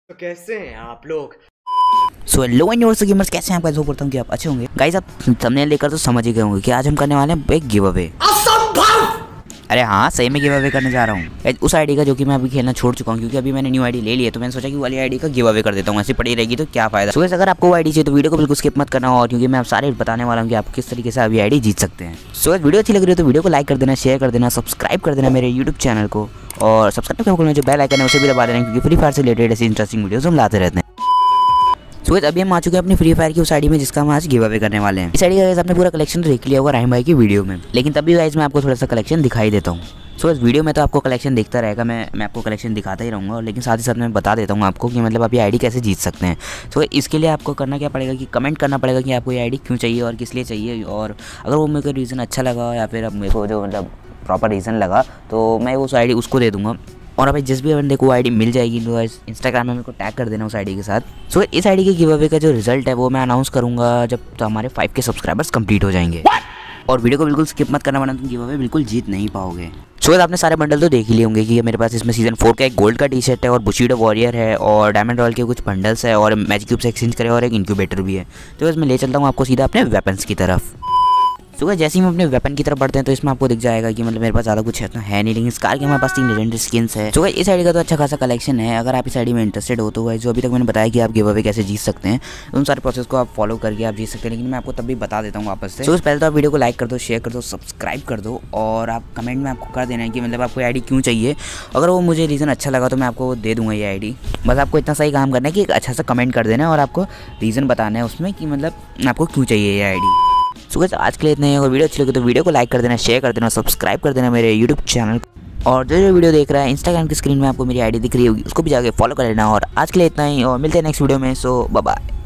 तो कैसे हैं आप लोग? सो हेलो एंड गेमर्स, कैसे हैं आप? होप करता हूँ कि आप अच्छे होंगे। गाइस, आप थंबनेल लेकर तो समझ ही गए होंगे कि आज हम करने वाले हैं एक गिव अवे। अरे हाँ, सही में गिव अवे करने जा रहा हूँ उस आईडी का जो कि मैं अभी खेलना छोड़ चुका हूँ, क्योंकि अभी मैंने न्यू आईडी ले ली है। तो मैंने सोचा कि वाली आईडी का गिव अवे कर देता हूँ, ऐसी पड़ी रहेगी तो क्या फायदा। सो अगर आपको आईडी चाहिए तो वीडियो को बिल्कुल स्किप मत करना, और क्योंकि मैं आप सारे बताने वाला हूँ कि आप किस तरीके से अभी आईडी जीत सकते हैं। सो वीडियो अच्छी लग रही है तो वीडियो को लाइक कर देना, शेयर कर देना, सब्सक्राइब कर देना मेरे यूट्यूब चैनल को, और सब्सक्राइब करने जो बेल आइकन है उसे भी दबा देना, क्योंकि फ्री फायर से रिलेटेड ऐसी इंटरेस्टिंग वीडियोस हम लाते रहते हैं। सो अभी हम आ चुके हैं अपनी फ्री फायर की उस आईडी में जिसका हम आज गिव अवे करने वाले हैं। इस आईडी का गाइस आपने पूरा कलेक्शन देख लिया होगा राहिम भाई की वीडियो में, लेकिन तब भी गाइस मैं आपको थोड़ा सा कलेक्शन दिखाई देता हूँ। सो इस वीडियो में तो आपको कलेक्शन दिखता रहेगा, मैं आपको कलेक्शन दिखाता ही रहूँगा, लेकिन साथ ही साथ मैं बता देता हूँ आपको कि मतलब आप ये आईडी कैसे जीत सकते हैं। सो इसके लिए आपको करना क्या पड़ेगा कि कमेंट करना पड़ेगा कि आपको ये आईडी क्यों चाहिए और किस लिए चाहिए, और अगर वो मेरे को रीज़न अच्छा लगा या फिर अब मेरे को जो मतलब प्रॉपर रीज़न लगा तो मैं उस आईडी उसको दे दूँगा। और अभी जिस भी बंदे को आईडी मिल जाएगी तो इंस्टाग्राम में मेरे को टैग कर देना उस आईडी के साथ। सो इस आईडी के गिव अवे का जो रिजल्ट है वो मैं अनाउंस करूँगा जब तो हमारे 5K सब्सक्राइबर्स कंप्लीट हो जाएंगे। और वीडियो को बिल्कुल स्किप मत करना, वरना तुम गिव अवे बिल्कुल जीत नहीं पाओगे। सो आपने सारे बंडल तो देख ही लिए होंगे कि मेरे पास इसमें सीजन 4 का एक गोल्ड का टी शर्ट है, और बुशीडो वॉरियर है, और डायमंड रॉयल के कुछ बंडल्स है, और मैजिक क्यूब से एक्सचेंज करे, और एक इंक्यूबेटर भी है। तो इसमें ले चलता हूँ आपको सीधा अपने वेपन्स की तरफ। तो जैसे ही हम अपने वेपन की तरफ बढ़ते हैं तो इसमें आपको दिख जाएगा कि मतलब मेरे पास ज़्यादा कुछ है नहीं, लेकिन स्कार के हमारे पास 3 लेजेंडरी स्किन्स है। तो इस आईडी का तो अच्छा खासा कलेक्शन है। अगर आप इस आईडी में इंटरेस्टेड हो तो जो अभी तक मैंने बताया कि आप गिव अवे कैसे जीत सकते हैं, उन सारे प्रोसेस को आप फॉलो करके आप जीत सकते हैं, लेकिन मैं आपको तब भी बता देता हूँ वापस से। पहले तो आप वीडियो को लाइक कर दो, शेयर कर दो, सब्सक्राइब कर दो, और आप कमेंट में आपको कर देना है कि मतलब आपको आईडी क्यों चाहिए। अगर वो मुझे रीज़न अच्छा लगा तो मैं आपको दे दूँगा ये आईडी। बस आपको इतना सही काम करना है कि एक अच्छा सा कमेंट कर देना है, और आपको रीज़न बताना है उसमें कि मतलब आपको क्यों चाहिए ये आईडी। सो गाइस, आज के लिए इतना ही। अगर वीडियो अच्छी लगे तो वीडियो को लाइक कर देना, शेयर कर देना, सब्सक्राइब कर देना मेरे यूट्यूब चैनल। और जो वीडियो देख रहा है इंस्टाग्राम की स्क्रीन में आपको मेरी आईडी दिख रही होगी, उसको भी जाके फॉलो कर लेना। और आज के लिए इतना ही, और मिलते हैं नेक्स्ट वीडियो में। So bye bye.